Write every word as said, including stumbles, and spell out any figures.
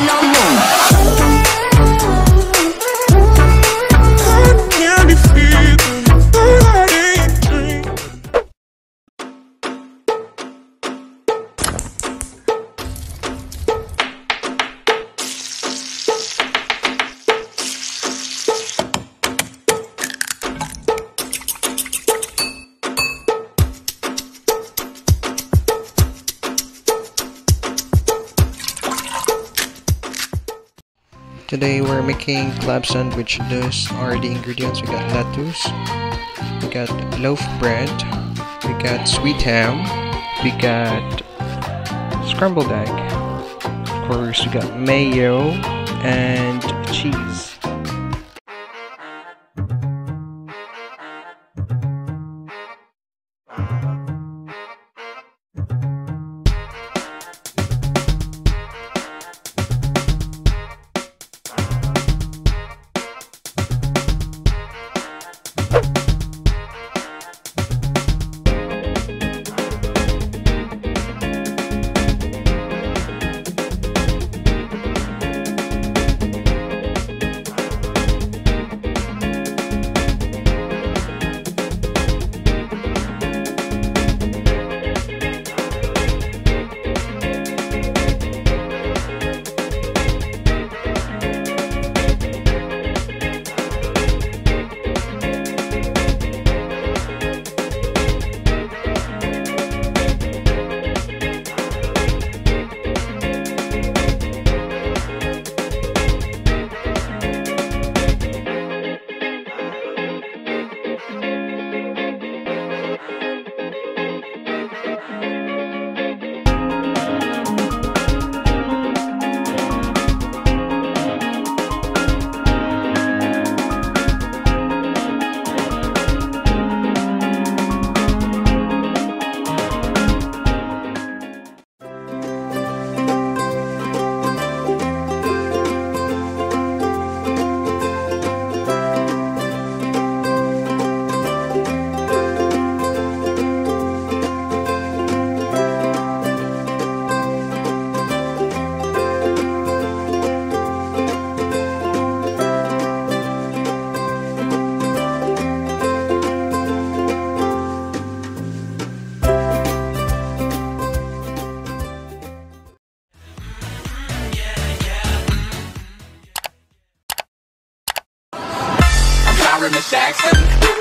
no more. Today we're making club sandwich. Those are the ingredients. We got lettuce, we got loaf bread, we got sweet ham, we got scrambled egg, of course we got mayo and cheese. Miss Jackson.